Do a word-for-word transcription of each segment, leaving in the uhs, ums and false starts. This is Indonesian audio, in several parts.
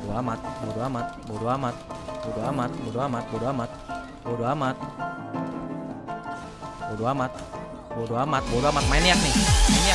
bodo amat, bodo amat, bodo amat, bodo amat, bodo amat, bodo amat, bodo amat, bodo amat, bodo amat, bodo amat, maniak nih, maniak.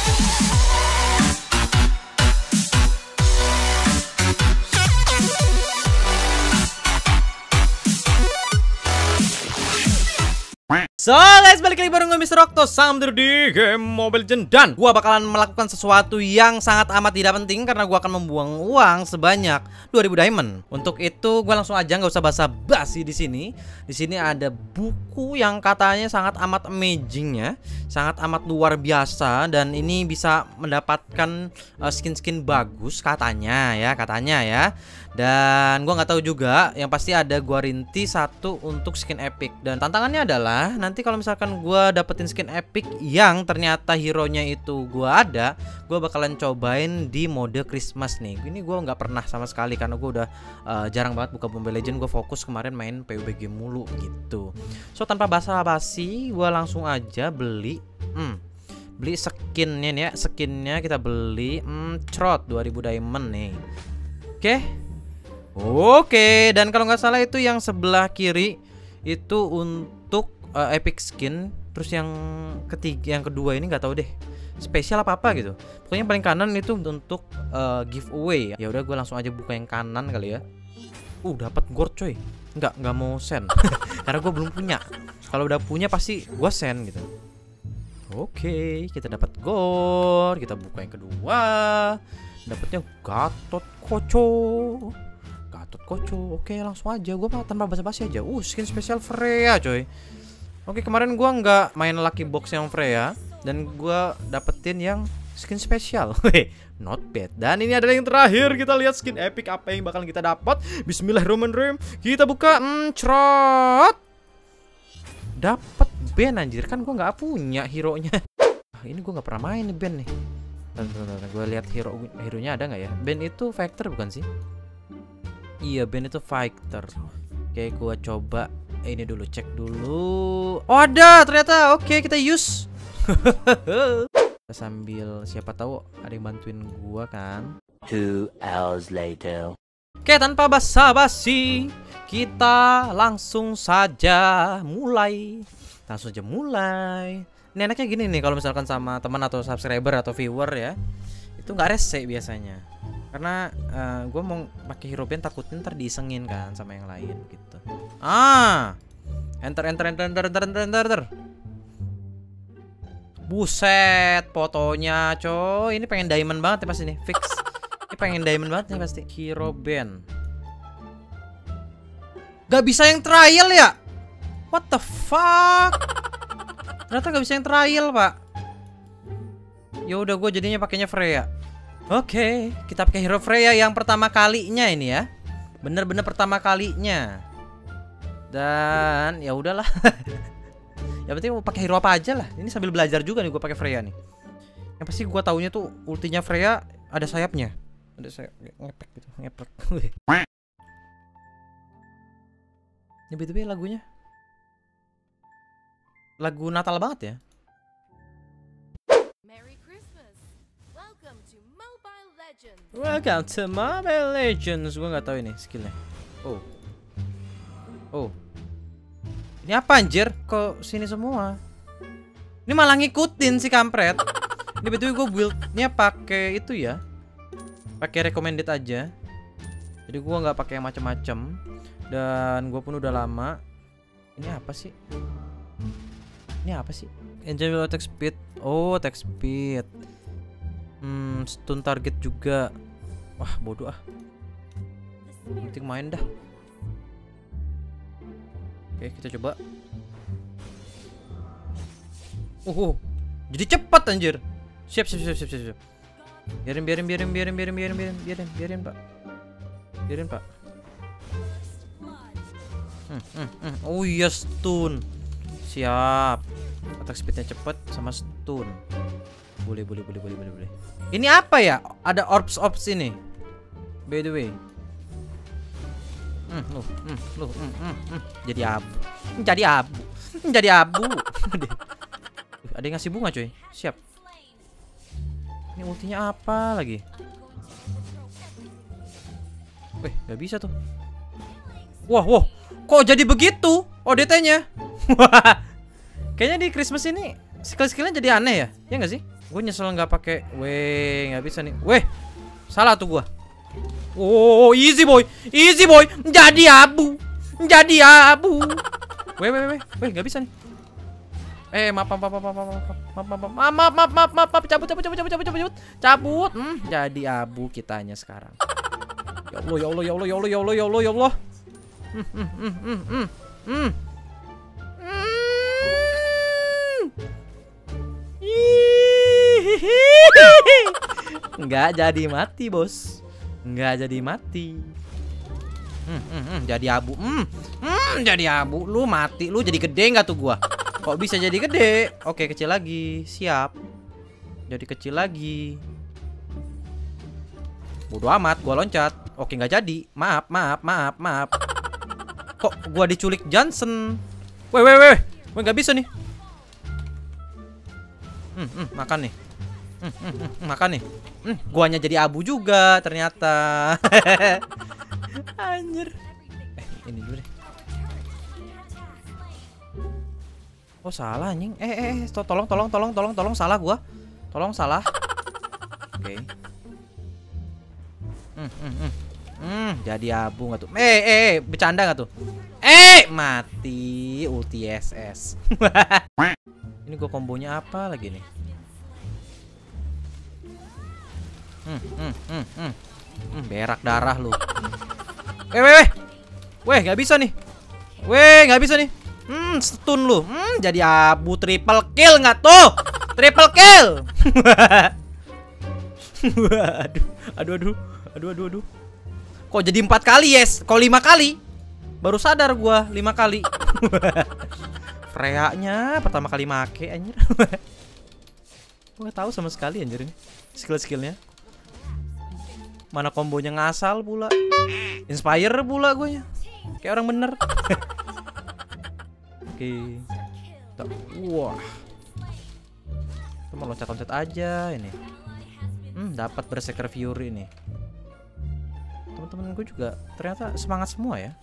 So guys, balik lagi bareng gue mister Okto Samdir di game Mobile Legends. Dan gue bakalan melakukan sesuatu yang sangat amat tidak penting, karena gue akan membuang uang sebanyak dua ribu diamond. Untuk itu gue langsung aja, nggak usah basa-basi di sini. Di sini ada buku yang katanya sangat amat amazing ya, sangat amat luar biasa, dan ini bisa mendapatkan skin-skin uh, bagus katanya ya, katanya ya. Dan gue nggak tahu juga, yang pasti ada gua rinti satu untuk skin epic. Dan tantangannya adalah nanti kalau misalkan gue dapetin skin epic yang ternyata hero nya itu gua ada, gue bakalan cobain di mode Christmas nih. Ini gue nggak pernah sama sekali, karena gue udah uh, jarang banget buka Mobile Legends. Gue fokus kemarin main P U B G mulu gitu. So tanpa basa-basi, gue langsung aja beli hmm, beli skinnya nih ya. Skinnya kita beli hmm, Trot dua ribu diamond nih. Oke okay. Oke, dan kalau nggak salah itu yang sebelah kiri itu untuk uh, epic skin. Terus yang ketiga, yang kedua ini nggak tahu deh spesial apa apa gitu. Pokoknya paling kanan itu untuk uh, giveaway. Ya udah, gue langsung aja buka yang kanan kali ya. Uh, dapat gold coy. Nggak nggak mau send karena gue belum punya. Kalau udah punya pasti gue send gitu. Oke, kita dapat gold. Kita buka yang kedua. Dapatnya Gatot Koco. Koco, oke langsung aja gue tanpa basa-basi aja. Uh, skin spesial Freya coy. Oke, kemarin gue nggak main lucky box yang Freya, dan gue dapetin yang skin spesial. Weh, not bad. Dan ini adalah yang terakhir, kita lihat skin epic apa yang bakalan kita dapat. Bismillahirrahmanirrahim. Kita buka, hmm, Trot. Dapat band anjir, kan gue nggak punya hero nya. Ini gue nggak pernah main nih band nih. Gue lihat hero hero nya ada nggak ya? Band itu Factor bukan sih? Iya, band itu fighter. Oke, gua coba ini dulu, cek dulu. Oh, ada ternyata. Oke, kita use. Sambil siapa tahu ada yang bantuin gua kan. Two hours later. Oke, tanpa basa-basi, kita langsung saja mulai. Langsung aja mulai. Ini enaknya gini nih, kalau misalkan sama teman atau subscriber atau viewer ya, itu nggak rese biasanya. Karena uh, gue mau pakai hero band takutnya ntar diisengin kan sama yang lain gitu. Ah, enter enter enter enter enter enter enter. enter. Buset, fotonya coy. Ini pengen diamond banget ya pasti nih, fix. Ini pengen diamond banget nih pasti. Hero band. Gak bisa yang trial ya? What the fuck? Ternyata gak bisa yang trial, Pak. Ya udah, gue jadinya pakainya Freya. Oke, okay, kita pakai hero Freya yang pertama kalinya ini ya. Bener-bener pertama kalinya. Dan ya udahlah. Ya penting mau pakai hero apa aja lah. Ini sambil belajar juga nih gue pakai Freya nih. Yang pasti gue taunya tuh ultinya Freya ada sayapnya. Ada sayap ngepek gitu, ngepek. Ini B T W lagunya lagu Natal banget ya. Welcome to Mobile Legends. Gue nggak tahu ini skillnya. Oh, oh, ini apa anjir? Kok sini semua? Ini malah ngikutin si kampret. Ini betul gue buildnya pakai itu ya, pakai recommended aja. Jadi gue nggak pakai yang macam-macam. Dan gue pun udah lama. Ini apa sih? Ini apa sih? Enjoy attack speed. Oh, attack speed. Hmm, stun target juga. Wah, bodoh ah. Penting main dah. Oke, kita coba. Uh, uh. Jadi cepat anjir. Siap, siap, siap, siap, siap. Biarin, biarin, biarin, biarin, biarin, biarin, biarin, biarin, biarin, Pak. Biarin, Pak. Hmm, hmm, hmm. Oh iya, stun. Siap. Attack speednya cepet sama stun. Boleh, boleh, boleh, boleh, boleh, boleh. Ini apa ya? Ada orbs orbs ini. By the way. Hmm, lu, hmm, lu, hmm, hmm, hmm. Jadi abu. Jadi abu. Jadi abu. Ada yang ngasih bunga, coy. Siap. Ini ultinya apa lagi? Weh, nggak bisa tuh. Wah, wah, kok jadi begitu O D T-nya? Kayaknya di Christmas ini skill-skillnya jadi aneh ya? Ya nggak sih? Gue nyesel nggak pakai. Weh, nggak bisa nih. Weh, salah tuh gua. Oh, easy boy, easy boy. Jadi abu, jadi abu. Weh, weh, weh, weh, nggak bisa nih. Eh, maaf, maaf, maaf, maaf, maaf, maaf, maaf, maaf, maaf, maaf, maaf, maaf, maaf, cabut, cabut, cabut, cabut, cabut, cabut, cabut. Hmm, jadi abu kitanya sekarang. Ya Allah, ya Allah, ya Allah, ya Allah, ya Allah, ya Allah, ya Allah. Hmm, hmm, hmm, hmm, hmm, hmm. Nggak jadi mati, bos. Nggak jadi mati. Hmm, hmm, hmm, jadi abu. Hmm, hmm, jadi abu. Lu mati, lu jadi gede nggak tuh gua? Kok bisa jadi gede? Oke, kecil lagi. Siap. Jadi kecil lagi. Bodoh amat, gua loncat. Oke, nggak jadi. Maaf, maaf, maaf, maaf. Kok gua diculik Johnson? Weh, weh, weh. Weh, nggak bisa nih. Hmm, hmm, makan nih. Hmm, hmm, hmm, makan nih. Hmm, guanya jadi abu juga ternyata. Anjir. Eh, ini dulu deh. Oh, salah anjing. Eh, eh, eh, tolong, tolong, tolong, tolong, tolong, salah gua. Tolong salah. Oke. Okay. Hmm, hmm, hmm. Hmm, jadi abu nggak tuh? Eh, eh, eh, bercanda nggak tuh? Eh, mati ulti S S. Ini gua kombonya apa lagi nih? Hmm, hmm, hmm, hmm. Hmm, berak darah lu. Weh, weh, weh. Weh, nggak bisa nih. Weh, nggak bisa nih. Hmm, stun lu. Hmm, jadi abu triple kill nggak tuh? Triple kill. Aduh, aduh, aduh, aduh, aduh, aduh. Kok jadi empat kali, yes? Kok lima kali? Baru sadar gua lima kali. Freya-nya pertama kali make anjir. Gua nggak tahu sama sekali anjir ini skill-skillnya. Mana kombonya ngasal pula. Inspire pula gue nya. Kayak orang bener. Oke. Wah. Cuma loncat-loncat aja ini. Hmm, dapat Berserker Fury ini. Teman-teman gue juga ternyata semangat semua ya.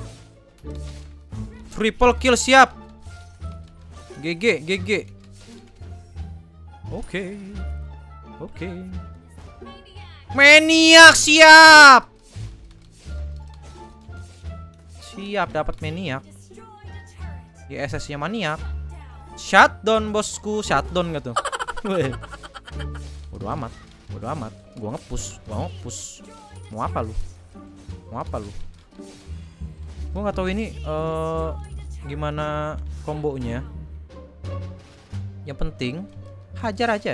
Triple kill siap. G G, G G. Oke. Oke. Maniak siap. Siap dapat maniak. Di S S-nya maniak. Shutdown bosku, shutdown gitu. Bodoh amat, bodoh amat. Gua ngepush, gua ngepush. Mau apa lu? Mau apa lu? Gua nggak tahu ini uh, gimana kombonya. Yang penting hajar aja.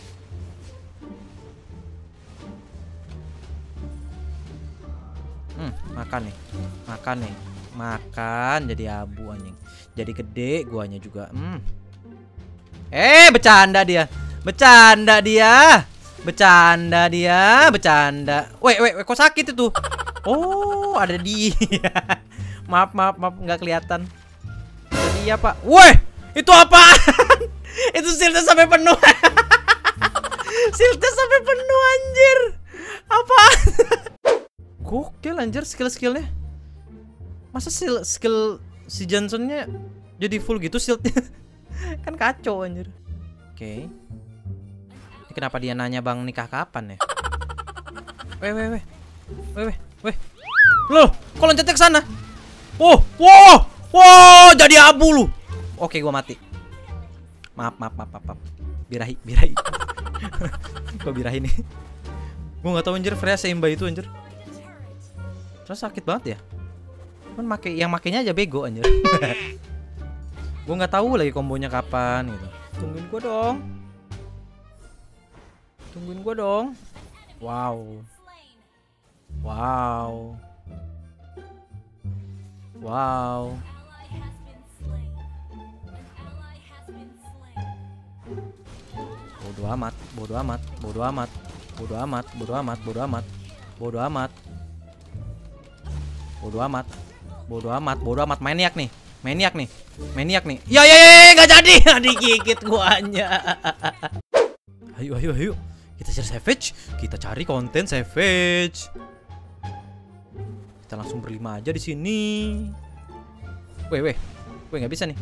Hmm, makan nih, makan nih, makan jadi abu anjing. Jadi gede guanya juga. Hmm. Eh, bercanda dia. Bercanda dia. Bercanda dia, bercanda. Weh, weh, kok sakit itu? Oh, ada dia. Maaf, maaf, maaf, nggak kelihatan. Ada dia, Pak. Weh, itu apaan? Itu shieldnya sampai penuh. Shieldnya sampai penuh anjir. Apaan? Gokil anjir skill-skillnya. Masa skill, skill si Johnsonnya jadi full gitu shieldnya? Kan kacau anjir. Oke. Okay. Ini kenapa dia nanya bang nikah kapan ya? Weh weh weh. Weh weh weh. Loh, kok loncatnya ke sana? Oh, wow, wow, jadi abu lu. Oke, gua mati. Maaf, maaf, maaf, maaf. maaf. Birahi, birahi. Gua birahi nih. Gua nggak tahu anjir Freya seimba itu anjir. Terus sakit banget ya. Kan make yang makainya aja bego anjir. Gua nggak tahu lagi kombonya kapan gitu. Tungguin gua dong. Tungguin gua dong. Wow. Wow. Wow. Bodoh amat, bodoh amat, bodoh amat, bodoh amat, bodoh amat, bodoh amat, bodoh amat. Bodoh amat. Bodoh amat, bodoh amat. Maniak nih. Maniak nih. Maniak nih. Ya ya ya, enggak jadi. Digigit guanya. Ayo ayo ayo. Kita cari Savage. Kita cari konten Savage. Kita langsung berlima aja di sini. Weh, weh. Weh, nggak bisa nih.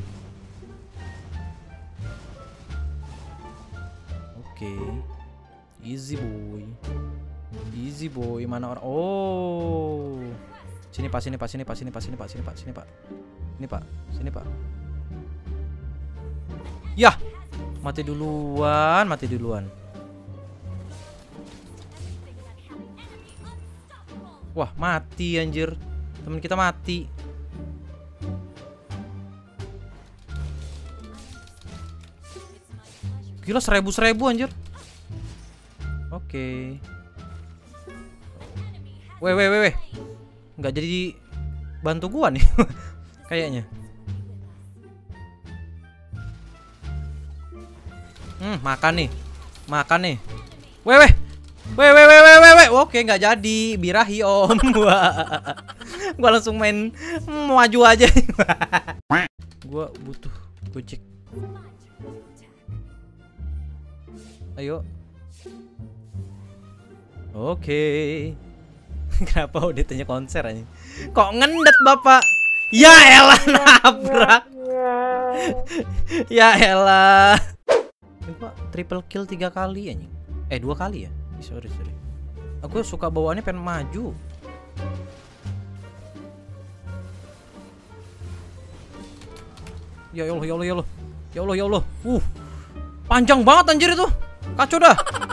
Oke. Okay. Easy boy. Easy boy. Mana orang? Oh. Sini Pak, sini Pak, sini Pak, sini Pak, sini Pak, sini Pak, sini Pak. Sini Pak, sini Pak. Yah. Mati duluan, mati duluan. Wah, mati anjir. Temen kita mati. Gila, seribu-seribu anjir. Oke. Weh, weh, weh, weh. Nggak jadi bantu gua nih. Kayaknya. Hmm, makan nih. Makan nih. Weh, weh. Weh, weh, weh, weh, weh, weh. Oke, nggak jadi. Birahi om. Gua langsung main maju aja. Gua butuh gojek. Ayo. Oke. Kenapa udah tanya konser aja? Kok ngendet bapak? Ya elah, nabrak. Ya elah. Gua triple kill tiga kali anjing. Eh dua kali ya? Sorry sorry. Aku suka bawaannya pengen maju. Ya Allah ya Allah ya Allah. Ya Allah ya Allah. Uh. Panjang banget anjir itu. Kacau dah.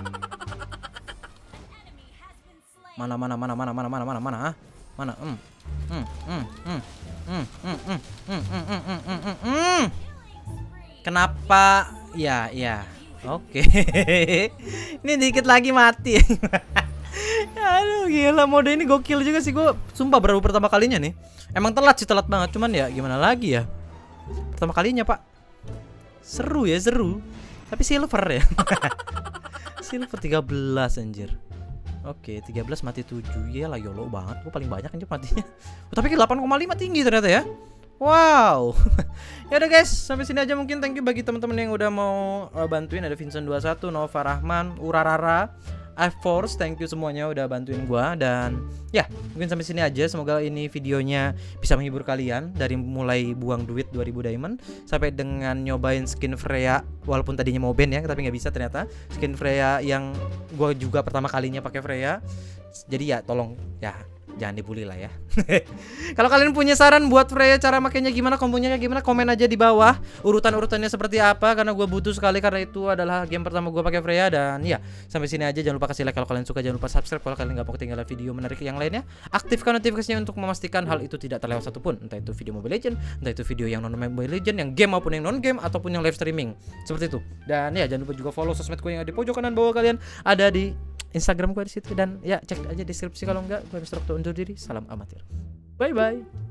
Mana mana mana mana mana mana mana mana ah? Mana? Hmm. Hmm hmm hmm hmm hmm hmm hmm hmm hmm hmm hmm. Kenapa? Ya, ya. Oke. Ini dikit lagi mati. Aduh, gila, mode ini gokil juga sih. Gue sumpah baru pertama kalinya nih. Emang telat sih, telat banget. Cuman ya gimana lagi ya. Pertama kalinya, Pak. Seru ya, seru. Tapi silver ya. Silver tiga belas anjir. Oke, tiga belas mati tujuh. Iyalah, YOLO banget. Gue paling banyak anjir matinya. Oh, tapi delapan koma lima tinggi ternyata ya. Wow. Ya udah guys, sampai sini aja mungkin. Thank you bagi teman-teman yang udah mau uh, bantuin. Ada Vincent dua puluh satu, Nova Rahman, Urarara, iForce, thank you semuanya udah bantuin gua. Dan ya, mungkin sampai sini aja. Semoga ini videonya bisa menghibur kalian. Dari mulai buang duit dua ribu diamond sampai dengan nyobain skin Freya. Walaupun tadinya mau ban ya, tapi nggak bisa ternyata. Skin Freya yang gua juga pertama kalinya pakai Freya. Jadi ya tolong ya jangan dibully lah ya. Kalau kalian punya saran buat Freya, cara makainya gimana, kombonya gimana, komen aja di bawah. Urutan-urutannya seperti apa, karena gue butuh sekali. Karena itu adalah game pertama gue pakai Freya. Dan ya, sampai sini aja. Jangan lupa kasih like kalau kalian suka. Jangan lupa subscribe kalau kalian nggak mau ketinggalan video menarik yang lainnya. Aktifkan notifikasinya untuk memastikan hal itu tidak terlewat satupun. Entah itu video Mobile Legends, entah itu video yang non Mobile Legends, yang game maupun yang non game, ataupun yang live streaming. Seperti itu. Dan ya, jangan lupa juga follow sosmed gue yang ada di pojok kanan bawah kalian. Ada di Instagram gue di situ. Dan ya, cek aja deskripsi kalau enggak. Gue mister Okto undur diri. Salam amatir. Bye bye.